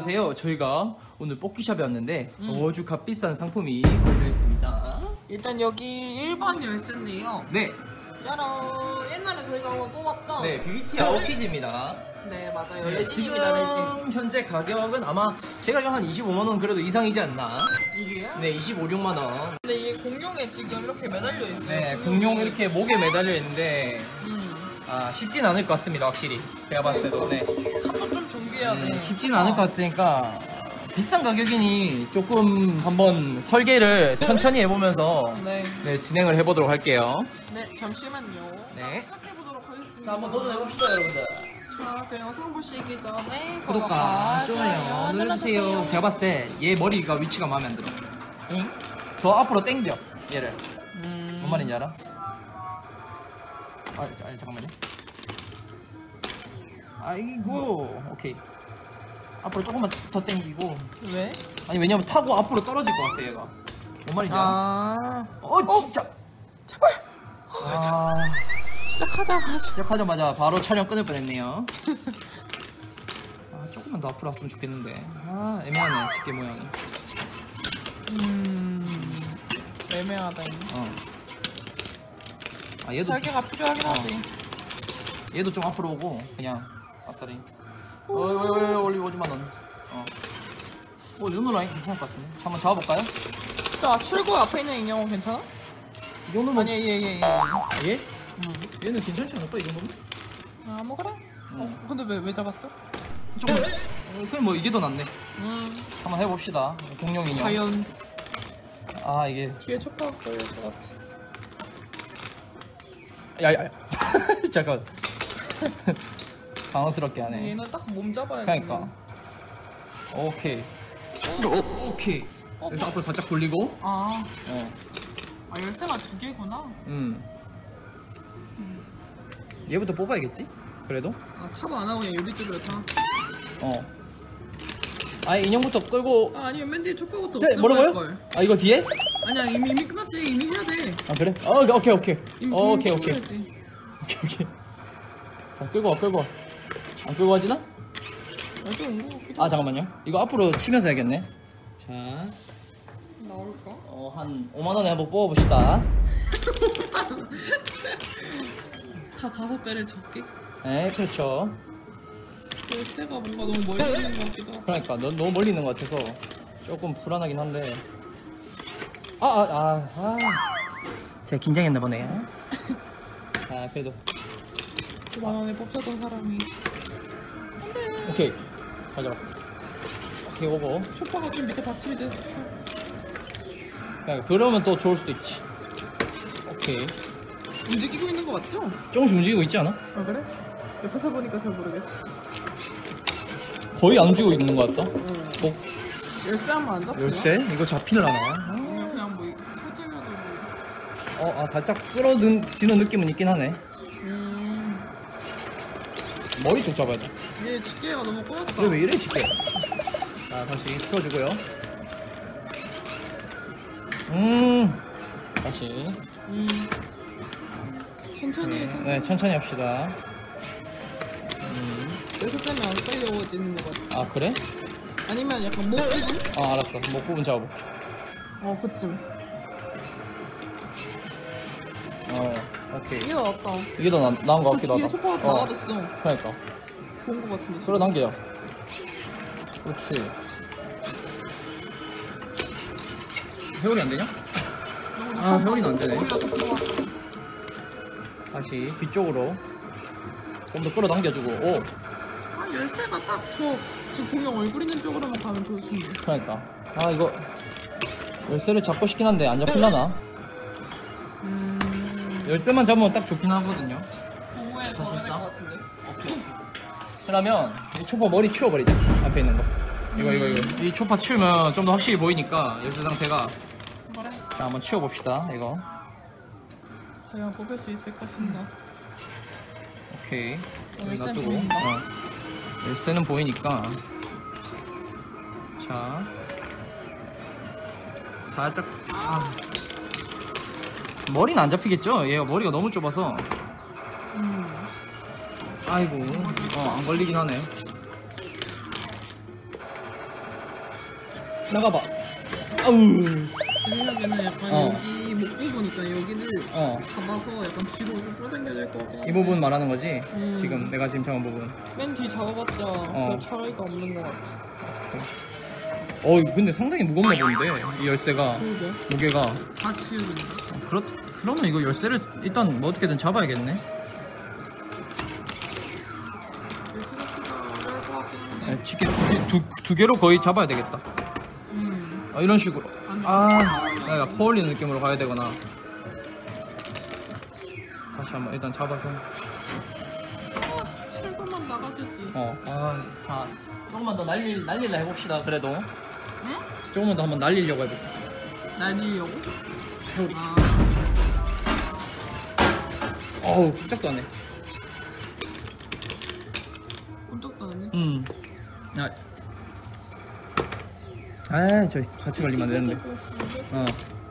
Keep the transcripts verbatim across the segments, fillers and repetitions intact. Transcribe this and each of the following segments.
안녕하세요. 저희가 오늘 뽑기샵에 왔는데 음. 어주 값비싼 상품이 걸려있습니다. 일단 여기 일 번 열쇠인데요. 네. 짜란. 옛날에 저희가 한번 뽑았던 네, 비비티 아웃키즈입니다. 네, 맞아요. 네, 레진입니다, 지금 레진. 현재 가격은 아마 제 가격 한 이십오만 원 그래도 이상이지 않나? 이게요? 네, 이십오, 육만 원. 근데 이게 공룡에 지금 이렇게 매달려 있어요. 네, 공룡 이렇게 목에 매달려 있는데 음. 아, 쉽진 않을 것 같습니다, 확실히. 제가 봤을 때도. 네. 한번 좀 준비해야 돼. 네, 쉽지는 않을 것 같으니까 비싼 가격이니 조금 한번 설계를 천천히 해보면서 네. 네, 진행을 해보도록 할게요. 네, 잠시만요. 네. 시작해보도록 하겠습니다. 자, 한번 도전해봅시다, 여러분들. 자, 그 영상 보시기 전에 구독과 좋아요 눌러주세요. 제가 봤을 때 얘 머리가 위치가 마음에 안 들어. 응? 더 앞으로 당겨, 얘를. 음... 뭔 말인지 알아? 아, 아니, 잠깐만요. 아이고, 오케이. 앞으로 조금만 더 당기고. 왜? 아니, 왜냐면 타고 앞으로 떨어질 것 같아, 얘가. 뭔 말인지 알아? 아... 어, 진짜! 제발! 아... 시작하자마자 시작하자마자 바로 촬영 끊을 뻔했네요. 아, 조금만 더 앞으로 왔으면 좋겠는데. 아, 애매하네, 집게 모양이. 음... 애매하다. 어. 아, 얘도 설계가 필요하긴 어. 하지. 얘도 좀 앞으로 오고 그냥 아싸리. 어이 어이 어이 올리 오지마 넌. 어. 오, 이 정도 라인 괜찮을 것 같은데. 한번 잡아볼까요? 자, 출구 앞에 있는 인형은 괜찮아? 이 정도면 아니, 얘, 얘, 얘. 아, 얘? 응. 얘는 괜찮지 않을까 이 정도면? 아, 뭐 그래? 응. 어, 근데 왜, 왜 잡았어? 조금. 어, 그냥 뭐 이게 더 낫네. 음, 한번 해봅시다. 공룡 인형. 과연 아, 이게. 뒤에 촉각 걸릴 것 같아. 야야. 잠깐. 당황스럽게 하네. 얘는 딱 몸 잡아야 돼. 그러니까. 오케이. 오케이. 어? 그래서 앞으로 살짝 돌리고. 아, 어. 아 열쇠가 두 개구나. 음. 얘부터 뽑아야겠지? 그래도? 아, 탑 안 하고 그냥 요리 쪽으로 타. 어. 아예 인형부터 끌고. 아, 아니면 맨 뒤에 촉각부터 네, 없애고 뭐라고요? 할걸. 아, 이거 뒤에? 아니야, 이미, 이미 끝났지. 이미 해야 돼. 아, 그래? 어, 오케이, 오케이. 이미, 어, 이미 오케이, 오케이. 해야지. 오케이, 오케이. 자, 끌고 와, 끌고 와. 안 끌고 가지나? 아, 좀온거 같기도 아, 잠깐만요. 이거 앞으로 치면서 해야겠네. 자, 나올까? 어, 한 오만 원에 한번 뽑아봅시다. 다 다섯 배를 적게? 네, 그렇죠. 열쇠가 뭔가 너무 멀리 있는 것 같기도 하고. 그러니까, 너, 너무 멀리 있는 것 같아서 조금 불안하긴 한데. 아, 아, 아, 아. 제가 긴장했나 보네요. 아, 그래도. 만 원에 뽑혔던 사람이. 안돼. 오케이. 가져왔어. 오케이, 오고. 초파가 좀 밑에 받침이 돼. 그러니까 그러면 또 좋을 수도 있지. 오케이. 움직이고 있는 거 맞죠? 조금씩 움직이고 있지 않아? 아 그래? 옆에서 보니까 잘 모르겠어. 거의 안 움직이고 있는 것 같다. 응. 뭐, 열쇠 한번 안 잡히나? 열쇠? 이거 잡히느라나? 아니면 그냥 뭐 살짝이라도 뭐. 어, 아, 살짝 끌어지는 느낌은 있긴 하네. 음. 머리 쪽 잡아야 돼. 얘 집게가 너무 꼬였다. 왜, 왜 이래, 집게? 자, 다시 풀어주고요. 음, 다시. 음. 천천히 해, 네, 천천히. 네, 천천히 합시다. 음. 열쇠 때문에 안 끌려지는 거 같지? 아, 그래? 아니면 약간 목 부분? 아, 알았어. 목 부분 잡아볼게. 어, 그쯤. 어, 오케이. 이게 낫다. 이게 더 나, 나은 것 그 같기도 뒤에 하다. 초파가 어, 나가졌어. 그러니까. 좋은 거 같은데. 끌어당겨. 그렇지. 회오리 안 되냐? 아, 회오리는 안 되네. 머리가 더 들어와. 다시 뒤쪽으로 좀 더 끌어당겨주고. 오, 아, 열쇠가 딱 저, 저 공룡 얼굴 있는 쪽으로만 가면 좋을 텐데. 그러니까. 아, 이거 열쇠를 잡고 싶긴 한데 안 잡힐라나? 음. 열쇠만 잡으면 딱 좋긴 하거든요. 공부에 더 해야 될 것 같은데. 그러면 이 초파 머리 치워버리자. 앞에 있는 거. 이거 이거 이거. 이 초파 치우면 좀 더 확실히 보이니까 열쇠 상태가. 그래? 자, 한번 치워봅시다. 이거. 과연 뽑을 수 있을 것인가? 오케이. 어, 여기 열쇠는 놔두고. 보인다. 어. 열쇠는 보이니까. 자. 살짝. 아. 머리는 안 잡히겠죠? 얘가 머리가 너무 좁아서. 음. 아이고. 어, 안 걸리긴 하네. 나가봐. 아우. 제 생각에는 약간 어. 여기 목 부분 있잖아. 여기를 어. 잡아서 약간 뒤로 끌어당겨야 될 것 같아. 이 부분 말하는 거지? 음. 지금 내가 지금 잡은 부분. 맨 뒤 잡아봤자 별 차이가 없는 것 같아. 어, 근데 상당히 무겁나 본데 이 열쇠가 그러게. 무게가. 다 치우는데. 어, 그렇 그러면 이거 열쇠를 일단 뭐 어떻게든 잡아야겠네. 생각보다 어려울 것 같긴 한데. 네, 치킨 두, 개- 두, 두 개로 거의 잡아야 되겠다. 음. 아, 이런 식으로. 아니, 아, 내가 퍼올리는 느낌으로 가야 되거나. 다시 한번 일단 잡아서. 칠 분만 나가주지. 어, 아, 자, 조금만 더 날릴 날릴라 해봅시다. 그래도 응? 조금만 더 한번 날리려고 해볼게. 날리려고? 아, 어우, 깜짝도 안 해. 깜짝도 안 해. 음. 아, 아, 저 같이 걸리면 안 되는데. 어.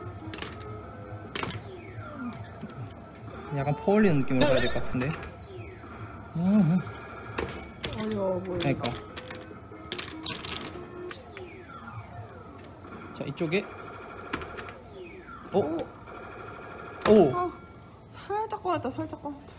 약간 퍼올리는 느낌으로 가야 될 것 같은데. 음, 어려워 보여. 그러니까. 자, 이쪽에. 오, 오, 오. 아, 살짝 꺼냈다, 살짝 꺼냈다.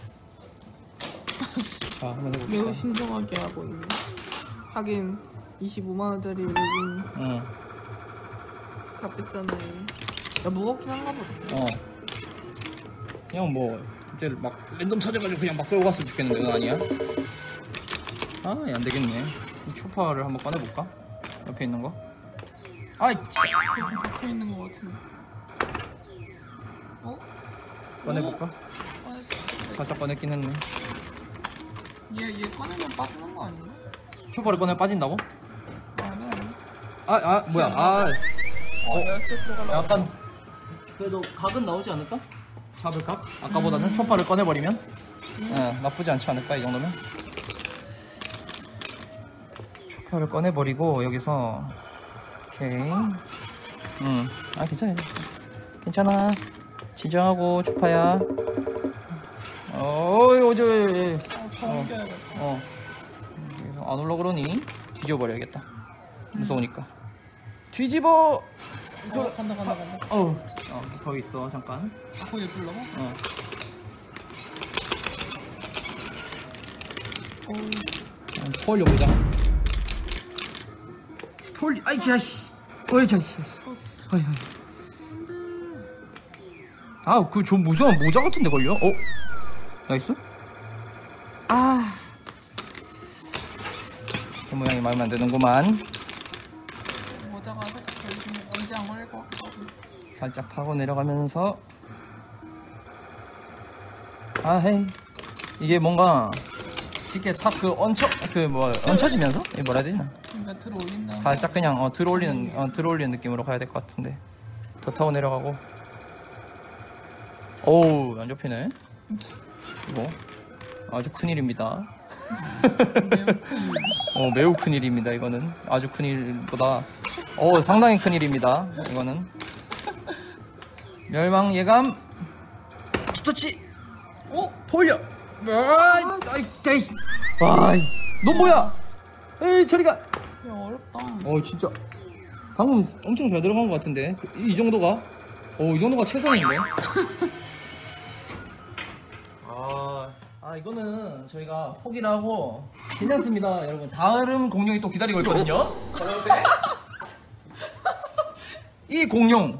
자, 한번 해봅시다. 매우 신중하게 하고 있네. 하긴 이십오만 원짜리 웨빙 응, 값비싸네. 야, 무겁긴 한가 보다. 어. 그냥 뭐 이제 막 랜덤 찾아가지고 그냥 막 끌고 갔으면 좋겠는데 그건 아니야? 아, 안 되겠네. 이 초파를 한번 꺼내볼까? 옆에 있는 거. 아이, 좀 박혀 있는 것 같은데. 어? 꺼내볼까? 오, 꺼냈다. 살짝 꺼냈긴 했네. 얘, 얘 꺼내면 빠지는 거 아닌가? 초파를 꺼내 빠진다고? 아니, 아니. 아, 아, 뭐야? 아, 어, 열쇠 들어가려고. 약간 그래도 각은 나오지 않을까? 잡을 각? 아까보다는 초파를 꺼내버리면 예, 나쁘지 않지 않을까 이 정도면? 초파를 꺼내버리고 여기서 오케이. 음, 아 괜찮아, 괜찮아. 진정하고 초파야. 어이 어제 어, 더 옮겨야겠다. 어 여기서 안 올라 그러니 뒤져버려야겠다. 무서우니까. 뒤집어. 어, 간다, 간다, 간다. 어우, 어, 거기 있어 잠깐. 아, 거기 불러봐? 어. 어, 어, 퍼올려 보자. 퍼올리, 아이 자씨, 어이 자씨, 어이, 어이. 아, 그 좀 무서운 모자 같은데 걸려? 어? 나이스? 아, 그 모양이 마음에 안 드는구만. 모자가 살짝 걸리면 언제 안 걸릴 것 같거든. 살짝 타고 내려가면서. 아, 헤이. 이게 뭔가 쉽게 탁 그 얹혀 그 뭐 얹혀지면서 이 뭐라 해야 되나? 그러니까 들어올린다. 살짝 그냥 어 들어올리는 어 들어올리는 느낌으로 가야 될 것 같은데. 더 타고 내려가고. 오우, 안 접히네. 이거 아주 큰일입니다. 어, 매우 큰일입니다. 이거는 아주 큰일보다 어 상당히 큰일입니다. 이거는 멸망 예감. 터치. 어? 돌려. 아이, 아이, 아이. 와, 너 뭐야? 에이, 저리가. 야, 어렵다. 어, 진짜. 방금 엄청 잘 들어간 것 같은데. 그, 이, 이 정도가? 어, 이 정도가 최선인데. 아, 아, 이거는 저희가 포기를 하고 괜찮습니다, 여러분. 다음 공룡이 또 기다리고 있거든요. 그런데 이 공룡.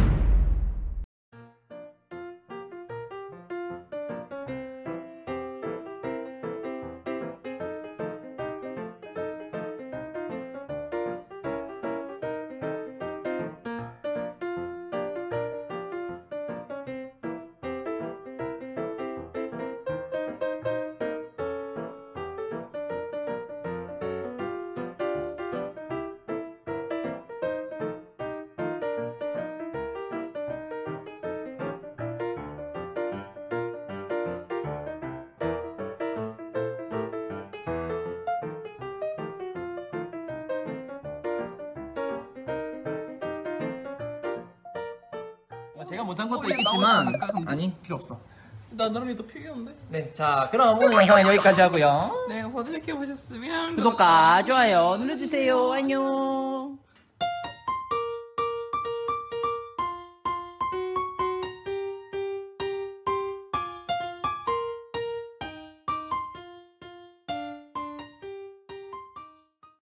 제가 못한 것도 어, 이거 있겠지만 나오지 않을까, 근데? 아니, 필요 없어. 나 나름이 더 필요한데? 네, 자, 그럼 오늘 영상은 여기까지 하고요. 네, 영상 재밌게 보셨으면 구독과 좋아요 눌러주세요. 안녕.